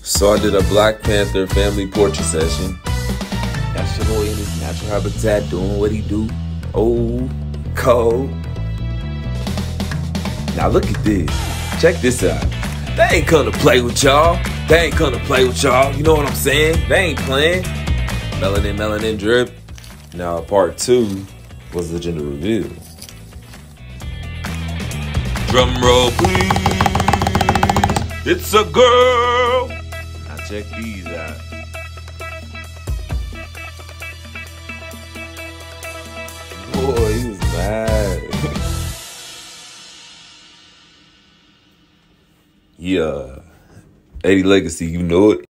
So I did a Black Panther family portrait session. Got your boy in his natural habitat doing what he do. Oh, cold. Now look at this. Check this out. They ain't come to play with y'all. They ain't come to play with y'all. You know what I'm saying? They ain't playing. Melanin drip. Now part 2 was the gender reveal. Drum roll, please. It's a girl. Now check these out. Boy, he was mad. Yeah. 80 Legacy, you know it.